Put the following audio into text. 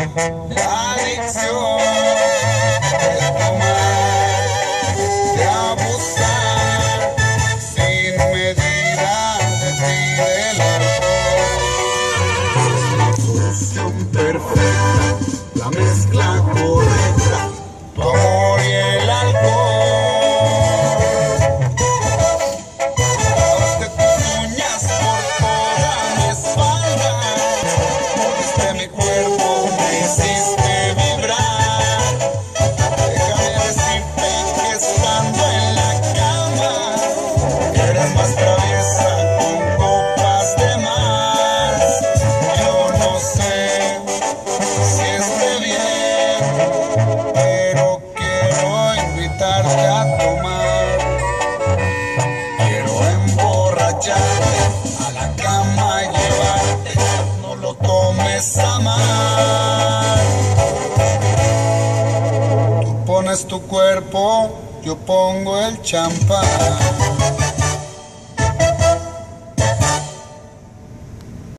La adicción de tomar, de abusar sin medida de ti, del alcohol. Es la solución perfecta, la mezcla correcta, tu amor y el alcohol. Lavaste tus uñas por toda mi espalda, mordiste mi cuerpo, me hiciste vibrar. Déjame decirte que estando en la cama eres más traviesa con copas de más. Yo no sé si esté bien, pero quiero invitarte a tomar. Quiero emborracharte, a la cama llevarte, no lo tomes a mal. Tú pones tu cuerpo, yo pongo el champán.